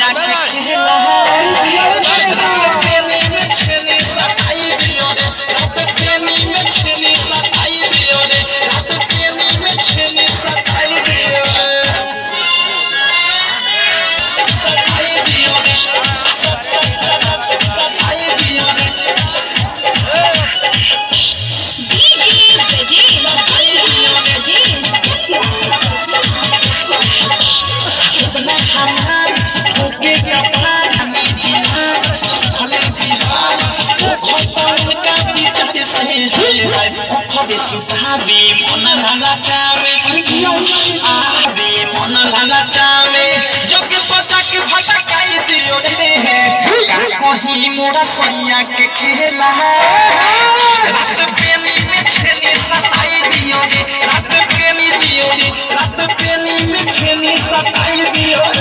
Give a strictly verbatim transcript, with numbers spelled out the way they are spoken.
सैया के खेला रात प्रेमी में छेनी सताई दियो रे रात प्रेमी में छेनी सताई दियो रे रात प्रेमी में छेनी सताई दियो रे सताई दियो रे सताई दियो रे सुधाबी मन लगा चावे आबी मन लगा चावे जग बचा के भटकाई दियो रे का कहीं मोरा सैया के खेला रात प्रेमी में छेनी सताई दियो रे रात प्रेमी दियो रे रात प्रेमी में छेनी सताई दियो